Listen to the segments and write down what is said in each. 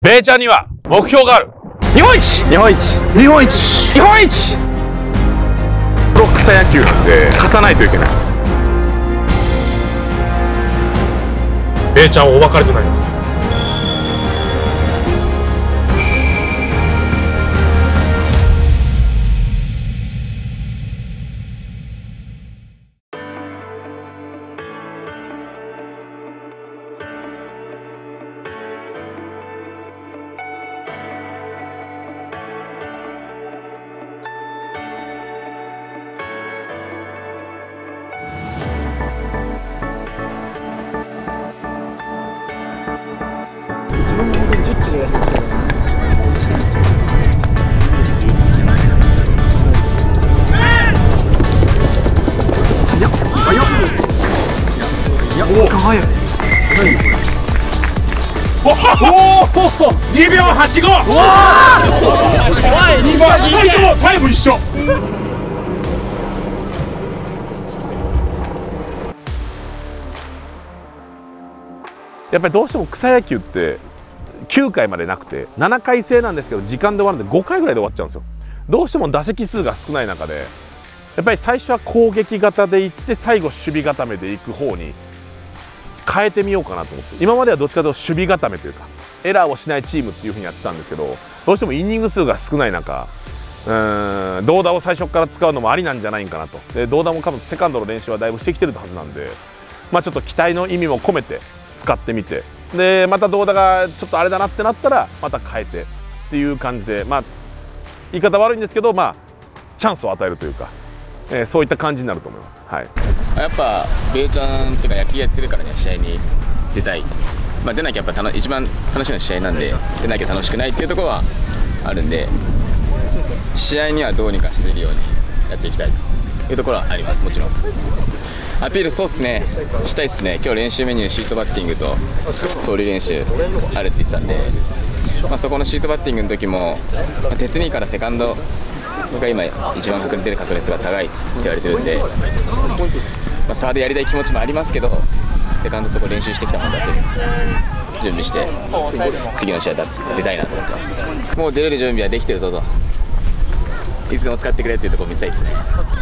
ベイちゃんには目標がある。日本一、日本一、日本一、日本一。プロ草野球なんで勝たないといけない。ベイちゃんお別れとなります。 自分も10キロ痩せてる。早い。おお、2秒85。わあ。怖い。2人ともタイム一緒。 やっぱりどうしても草野球って9回までなくて7回制なんですけど、時間で終わるんで5回ぐらいで終わっちゃうんですよ。どうしても打席数が少ない中でやっぱり最初は攻撃型でいって最後守備固めでいく方に変えてみようかなと思って、今まではどっちかというと守備固めというかエラーをしないチームっていう風にやってたんですけど、どうしてもイニング数が少ない中、同打を最初から使うのもありなんじゃないかなと。で同打も多分セカンドの練習はだいぶしてきてるはずなんで、まあちょっと期待の意味も込めて使ってみて、でまた同打がちょっとあれだなってなったらまた変えてっていう感じで、まあ言い方悪いんですけど、まあチャンスを与えるというか、そういった感じになると思います。はい、 やっぱベイちゃんっていうか野球やってるからね、試合に出たい、まあ、出なきゃやっぱ一番楽しみな試合なんで、出なきゃ楽しくないっていうところはあるんで、試合にはどうにかしているようにやっていきたいというところはあります。もちろんアピールそうっすね、したいっすね。今日練習メニューシートバッティングと走塁練習あるって言ってたんで、まあ、そこのシートバッティングの時も鉄2からセカンドが今一番出る確率が高いって言われてるんで、まあ、サードやりたい気持ちもありますけど、セカンドそこ練習してきたもの出せる準備して次の試合出たいなと思ってます。もう出れる準備はできてるぞと、いつでも使ってくれっていうところ見たいですね。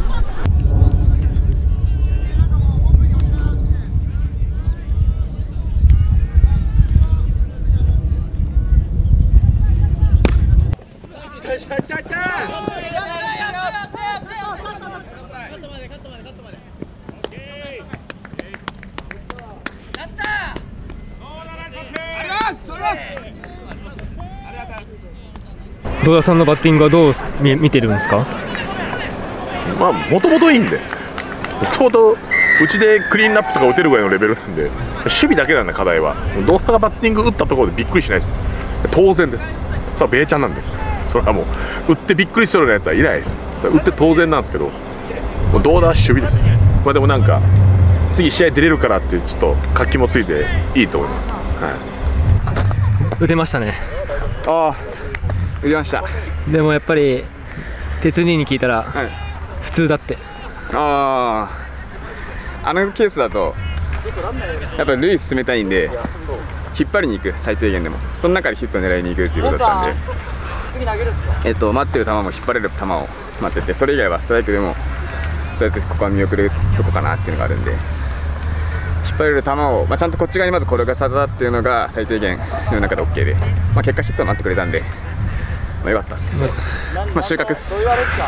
堂田さんのバッティングはどう見てるんですか？ まあもともといいんで、もともとうちでクリーンナップとか打てるぐらいのレベルなんで、守備だけなんだ課題は。堂田がバッティング打ったところでびっくりしないです。当然です。それはベイちゃんなんで、それはもう打ってびっくりするようなやつはいないです。打って当然なんですけど、もう堂田は守備です。まあでもなんか次試合出れるからっていうちょっと活気もついていいと思います。はい、 打てましたね。 ああ、打てました。 でもやっぱり鉄人に聞いたら、はい、普通だって。 あのケースだとやっぱり塁進めたいんで引っ張りに行く、最低限でもその中でヒットを狙いに行くっていうことだったんで、待ってる球も引っ張れる球を待ってて、それ以外はストライクでもとりあえずここは見送るとこかなっていうのがあるんで、引っ張れる球を、ちゃんとこっち側にまず転がされたっていうのが最低限その中で OK で、結果ヒットになってくれたんで、よかったっす。収穫っす。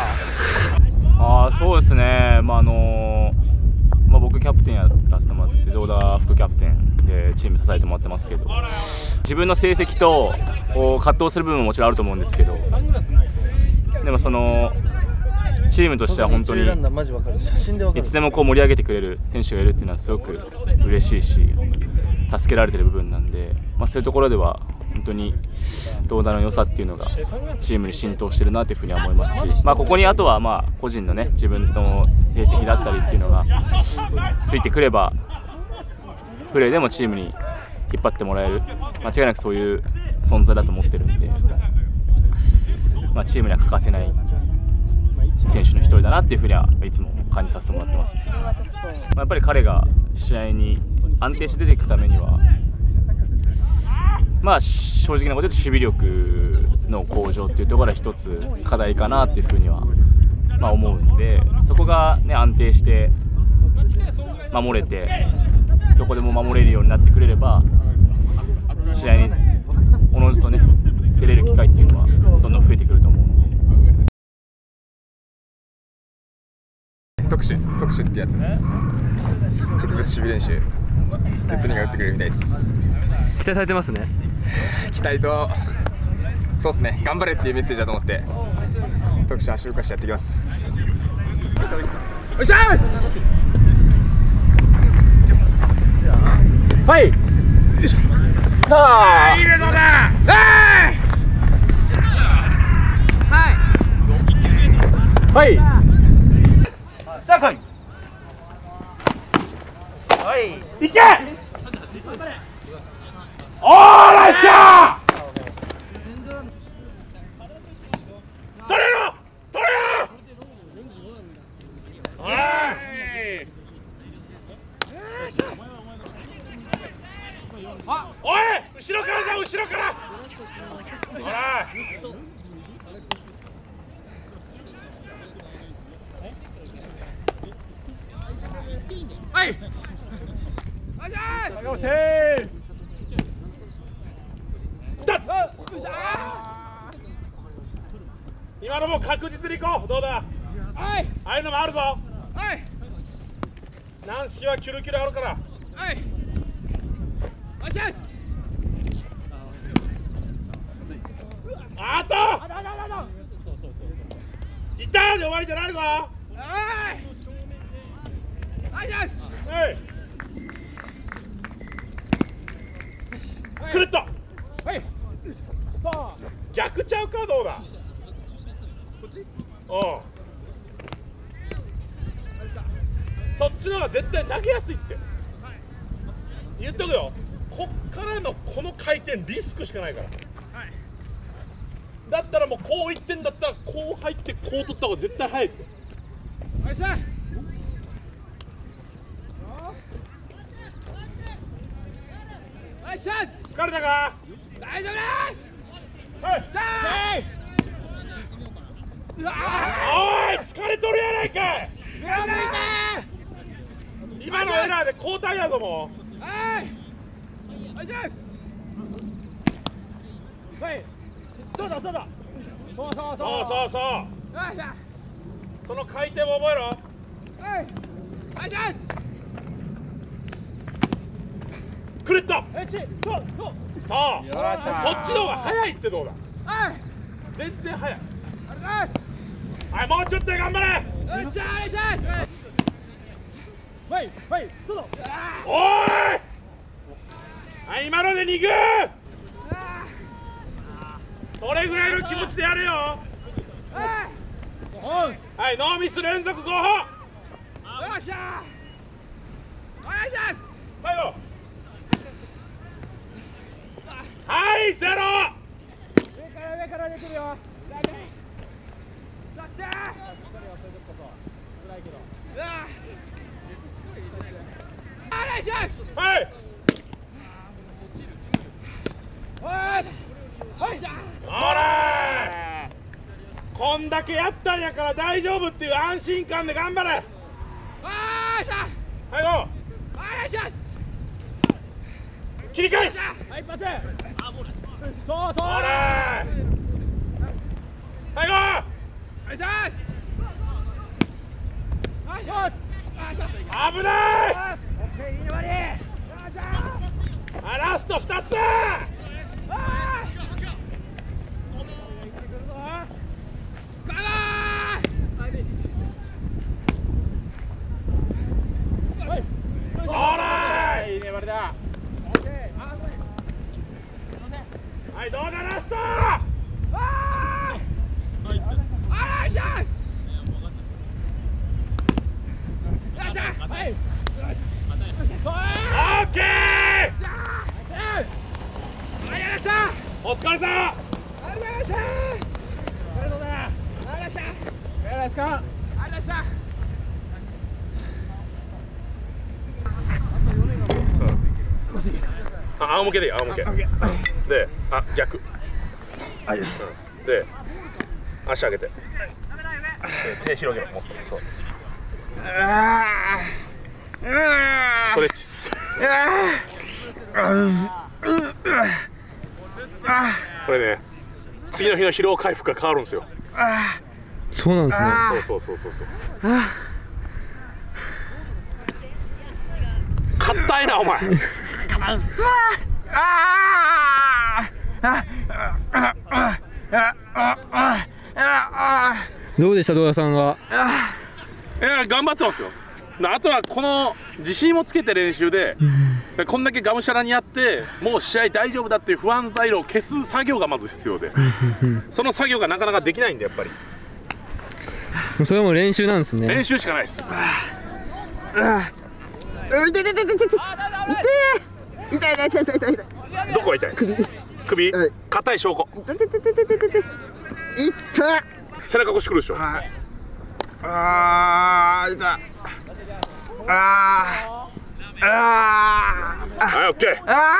そうですね、僕キャプテンやらせてもらって、堂田副キャプテンでチーム支えてもらってますけど、自分の成績と葛藤する部分ももちろんあると思うんですけど、でもそのチームとしては本当にいつでも盛り上げてくれる選手がいるっていうのはすごく嬉しいし、助けられてる部分なんで、そういうところでは本当に堂田の良さっていうのがチームに浸透してるなというふうには思いますし、ここにあとは個人のね、自分の成績だったりっていうのがついてくれば、プレーでもチームに引っ張ってもらえる、間違いなくそういう存在だと思ってるんで、チームには欠かせない選手の一人だなっていうふうにはいつも感じさせてもらってますね。やっぱり彼が試合に安定して出ていくためには、 まあ正直なこと言うと守備力の向上っていうところが一つ課題かなっていうふうには、まあ、思うんで、そこが、ね、安定して守れてどこでも守れるようになってくれれば試合におのずとね出れる機会っていうのはどんどん増えてくると思うんで。 特殊ってやつです。特別守備練習別にが打ってくれるみたいです。 期待されてますね。 期待とそうですね、頑張れっていうメッセージだと思って特殊走るかしてやっていきます。おっしゃーす。 はい。 いいね、どうだ。 はい。さあ来い。はい。 いけ。おー、ナイスだ。取れろ。取れろ。おい。おい、後ろからだ、後ろから。おい。はい。今のも確実にいこう。どうだ。はい。ああいうのもあるぞ。はい。軟式はキュルキュルあるから。はい。おしゃす。あと。いたで終わりじゃないぞ。はい。おしゃす。はい。くるっと。はい。さあ。逆ちゃうかどうだ。こっち？おう。そっちの方が絶対投げやすいって。言っとくよ。こっからのこの回転リスクしかないから。だったらもうこういってんだったらこう入ってこう取った方が絶対早いって。よっしゃ。疲れたか？大丈夫です。はい。さあ。おい、疲れとるやないかい。今のエラーで交代やぞもう。はい。お願いします。はい。そうだそうだ。そうそうそう。そうそうそう。その回転も覚えろ。はい。お願いします。くるっと。そうそう。そう。そっちの方が早いってどうだ。はい。全然早い。ありがとうございます。はい、もうちょっと頑張れ。よっしゃ、お願いします。はい、はい、そうだ。おーい。はい、今ので2軍。それぐらいの気持ちでやれよ。はい、ノーミス連続5本。よっしゃ。お願いします。はいよ。はい、ゼロ。上から出てるよ。お願いします。はい。ほら。こんだけやったんやから大丈夫っていう安心感で頑張れ。はい、ご。お願いします。切り返し。はい、一発。そうそう。はい、ご。お願いします。危ない。はい、ラスト2つ。いい粘りだ。はい、どうだラスト。お願いします。はい。オッケー。お疲れさん。ありがとうございました。お疲れ様だ。ありがとうございました。いかがですか。ありがとうございました。仰向けでいい、仰向け。 で、逆。はい。で、足上げて。手広げろ、もっと。そう。ストレッチっす。これね、次の日の疲労回復が変わるんですよ。 そうなんですね。 そう。硬いな、お前。 どうでした、堂田さんは。 いや、頑張ってますよ。あとはこの自信をつけて練習で、こんだけがむしゃらにやってもう試合大丈夫だっていう不安材料を消す作業がまず必要で、その作業がなかなかできないんで、やっぱりそれはもう練習なんですね。 練習しかないです。どこが痛い？首？硬い証拠。背中腰くるでしょ。はい、オッケ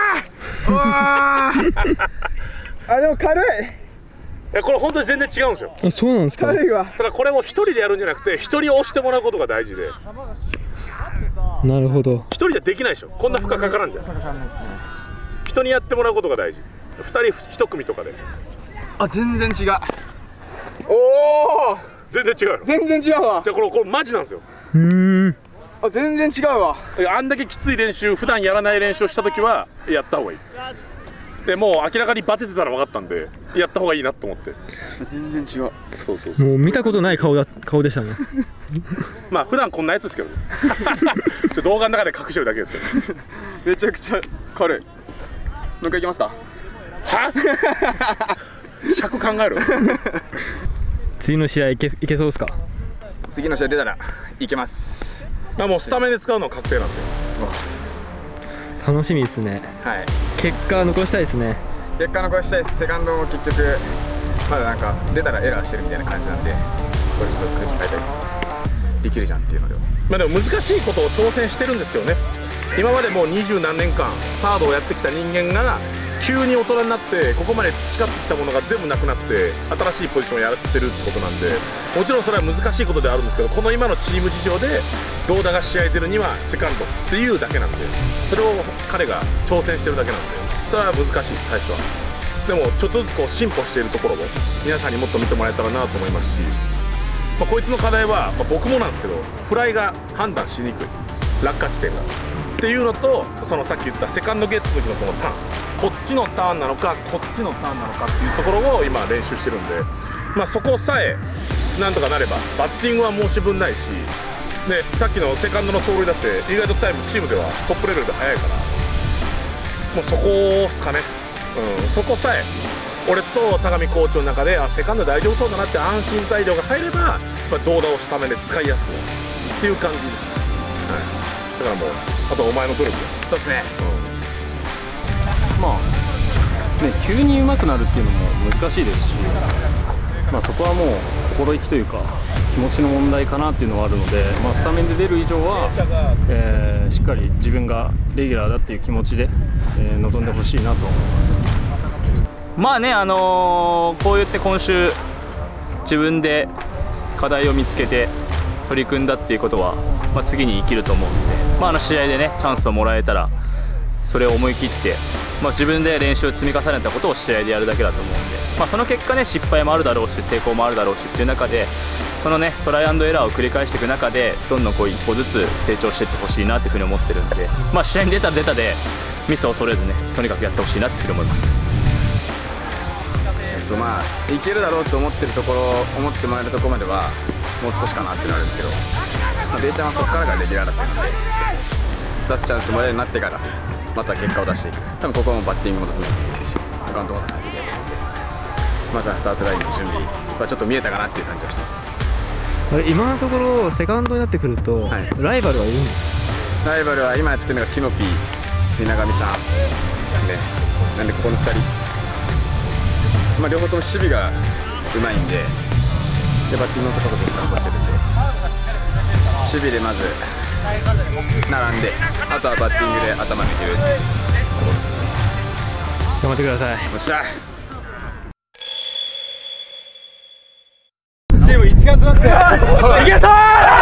ー。 でも軽い。 これ本当に全然違うんですよ。 そうなんですか。 軽いわ。ただこれも一人でやるんじゃなくて、一人押してもらうことが大事で。 なるほど。 一人じゃできないでしょ。こんな負荷かからんじゃん。人にやってもらうことが大事。二人一組とかで。 全然違う。 おお、全然違うの。 全然違うわ。 じゃあこれマジなんですよ。 全然違うわ。 あんだけきつい練習、普段やらない練習をした時はやった方がいい。でもう明らかにバテてたら分かったんで、やった方がいいなと思って。 全然違う。 そう。 もう見たことない顔でしたね。 まあ普段こんなやつですけどね。動画の中で隠してるだけですけど。 めちゃくちゃ軽い。もう一回いきますか。 は？尺考える。 次の試合いけそうですか？ 次の試合出たらいけます。 もうスタメンで使うのは確定なんで。 楽しみですね。 はい。 結果残したいですね。 結果残したいです。セカンドも結局まだなんか出たらエラーしてるみたいな感じなんで、これちょっと空気変えたいです。できるじゃんっていうのでは。 でも難しいことを挑戦してるんですけどね。今までもう20何年間サードをやってきた人間が急に大人になってここまで培ってきたものが全部なくなって新しいポジションをやってるってことなんで、もちろんそれは難しいことではあるんですけど、この今のチーム事情でローダが試合出るにはセカンドっていうだけなんで、それを彼が挑戦してるだけなんで、それは難しいです最初は。でもちょっとずつこう進歩しているところを皆さんにもっと見てもらえたらなと思いますし、こいつの課題は、僕もなんですけど、フライが判断しにくい、落下地点がっていうのと、そのさっき言ったセカンドゲッツの時のこのターン、こっちのターンなのかこっちのターンなのかっていうところを今練習してるんで、そこさえなんとかなればバッティングは申し分ないし、でさっきのセカンドの盗塁だって意外とタイムチームではトップレベルで速いから、もうそこですかね。そこさえ俺と高見コーチの中でセカンド大丈夫そうだなって安心材料が入れば、動画をスタメンで使いやすくなるっていう感じです。だからもうあとはお前の努力。 そうですね。 急に上手くなるっていうのも難しいですし、そこはもう心意気というか気持ちの問題かなっていうのはあるので、スタメンで出る以上は、しっかり自分がレギュラーだっていう気持ちで、臨んでほしいなと思います。 こう言って今週自分で課題を見つけて取り組んだっていうことは、次に生きると思うので、試合でねチャンスをもらえたらそれを思い切って、自分で練習を積み重ねたことを試合でやるだけだと思うんで、その結果ね失敗もあるだろうし成功もあるだろうしっていう中で、そのねトライアンドエラーを繰り返していく中でどんどんこう一歩ずつ成長していってほしいなっていうふうに思ってるんで、試合に出たら出たでミスを恐れずねとにかくやってほしいなっていうふうに思います。 いけるだろうと思ってるところ、思ってもらえるところまではもう少しかなってなるんですけど、ベイちゃんはそこからがレギュラー争いなんで、出すチャンスもらえるようになってからまた結果を出していく。多分ここもバッティングも出さないといけないし、アカウントも出さないといけないので、まずはスタートラインの準備はちょっと見えたかなっていう感じがしてます。 今のところセカンドになってくると、ライバルはいるんですか？ ライバルは今やってるのがキノピー、水上さんですね。なんでここの2人、両方とも守備がうまいんで、バッティングのところで担当してるんで、守備でまず並んで、あとはバッティングで頭抜けるってところですね。 頑張ってください。 よっしゃ。 チーム一丸となっていけたー。